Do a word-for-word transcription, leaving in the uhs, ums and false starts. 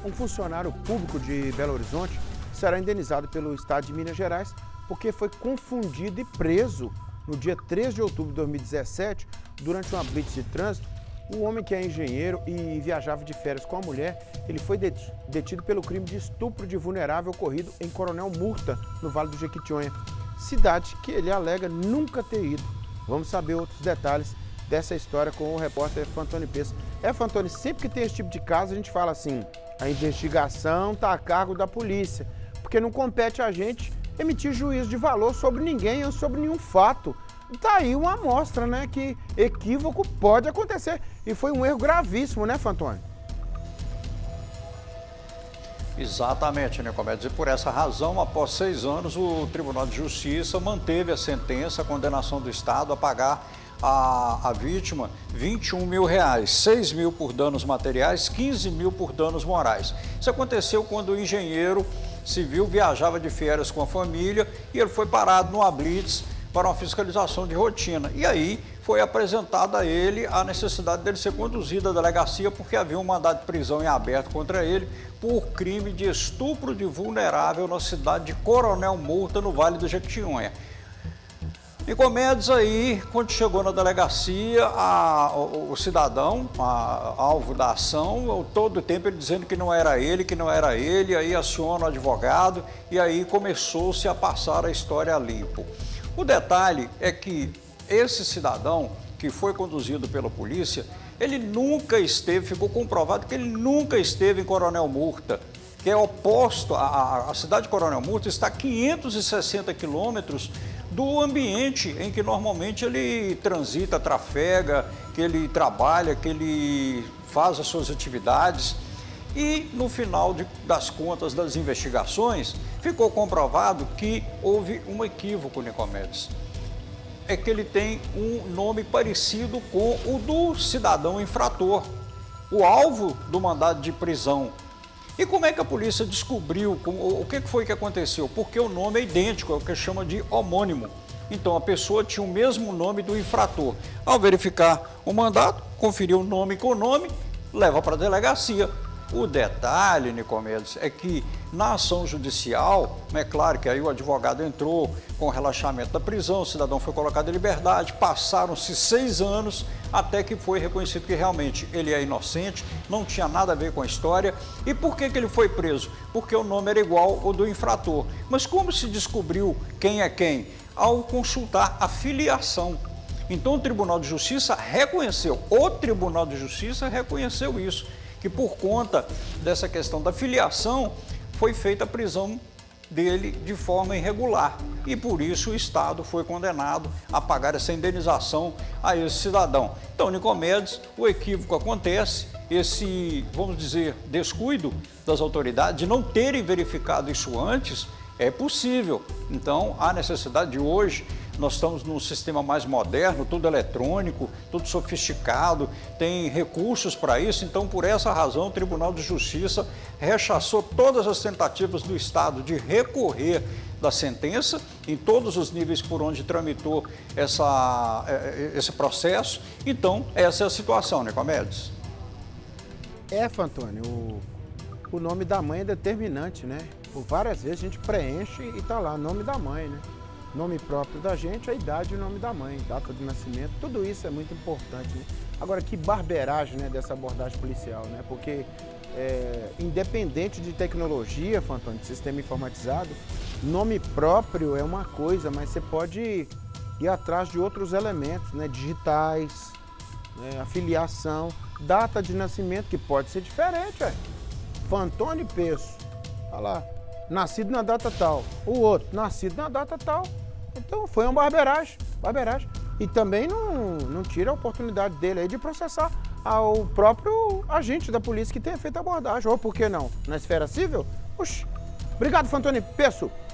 Um funcionário público de Belo Horizonte será indenizado pelo Estado de Minas Gerais porque foi confundido e preso no dia três de outubro de dois mil e dezessete, durante uma blitz de trânsito. O homem, que é engenheiro e viajava de férias com a mulher, ele foi detido pelo crime de estupro de vulnerável ocorrido em Coronel Murta, no Vale do Jequitinhonha, cidade que ele alega nunca ter ido. Vamos saber outros detalhes dessa história com o repórter Fantoni Peço. É, Fantoni, sempre que tem esse tipo de caso, a gente fala assim, a investigação está a cargo da polícia, porque não compete a gente emitir juízo de valor sobre ninguém ou sobre nenhum fato. Tá aí uma amostra, né, que equívoco pode acontecer. E foi um erro gravíssimo, né, Fantoni? Exatamente, Nicomedes. E por essa razão, após seis anos, o Tribunal de Justiça manteve a sentença, a condenação do Estado a pagar a, a vítima vinte e um mil reais, seis mil por danos materiais, quinze mil por danos morais. Isso aconteceu quando o engenheiro civil viajava de férias com a família e ele foi parado numa blitz para uma fiscalização de rotina. E aí foi apresentada a ele a necessidade dele ser conduzido à delegacia porque havia um mandado de prisão em aberto contra ele por crime de estupro de vulnerável na cidade de Coronel Murta, no Vale do Jequitinhonha. Nicomedes, aí, quando chegou na delegacia, a, o, o cidadão, a, alvo da ação, todo o tempo ele dizendo que não era ele, que não era ele, aí aciona o advogado e aí começou-se a passar a história a limpo. O detalhe é que esse cidadão que foi conduzido pela polícia, ele nunca esteve, ficou comprovado que ele nunca esteve em Coronel Murta, que é oposto, a, a cidade de Coronel Murta está a quinhentos e sessenta quilômetros do ambiente em que normalmente ele transita, trafega, que ele trabalha, que ele faz as suas atividades. E no final de, das contas das investigações, ficou comprovado que houve um equívoco, Nicomedes. É que ele tem um nome parecido com o do cidadão infrator, o alvo do mandado de prisão. E como é que a polícia descobriu, o que foi que aconteceu? Porque o nome é idêntico, é o que chama de homônimo. Então a pessoa tinha o mesmo nome do infrator. Ao verificar o mandado, conferiu o nome com o nome, leva para a delegacia. O detalhe, Nicomedes, é que na ação judicial, é claro que aí o advogado entrou com o relaxamento da prisão, o cidadão foi colocado em liberdade, passaram-se seis anos até que foi reconhecido que realmente ele é inocente, não tinha nada a ver com a história. E por que que ele foi preso? Porque o nome era igual ao do infrator. Mas como se descobriu quem é quem? Ao consultar a filiação. Então o Tribunal de Justiça reconheceu, o Tribunal de Justiça reconheceu isso, que por conta dessa questão da filiação foi feita a prisão dele de forma irregular e por isso o Estado foi condenado a pagar essa indenização a esse cidadão. Então, Nicomedes, o equívoco acontece, esse, vamos dizer, descuido das autoridades de não terem verificado isso antes é possível. Então, há necessidade de hoje, nós estamos num sistema mais moderno, tudo eletrônico, tudo sofisticado, tem recursos para isso. Então, por essa razão, o Tribunal de Justiça rechaçou todas as tentativas do Estado de recorrer da sentença em todos os níveis por onde tramitou essa, esse processo. Então, essa é a situação, Nicomedes. É, Fantoni, o, o nome da mãe é determinante, né? Por várias vezes a gente preenche e tá lá, nome da mãe, né? Nome próprio da gente, a idade e o nome da mãe, data de nascimento, tudo isso é muito importante, né? Agora, que barbeiragem, né, dessa abordagem policial, né? Porque, é, independente de tecnologia, Fantoni, de sistema informatizado, nome próprio é uma coisa, mas você pode ir atrás de outros elementos, né? Digitais, né? Afiliação, data de nascimento, que pode ser diferente, é. Fantoni Peço, olha lá, nascido na data tal, o outro, nascido na data tal. Então foi uma barbeiragem, barbeiragem. E também não, não tira a oportunidade dele aí de processar ao próprio agente da polícia que tenha feito a abordagem. Ou por que não? Na esfera civil? Puxa. Obrigado, Fantoni Peço.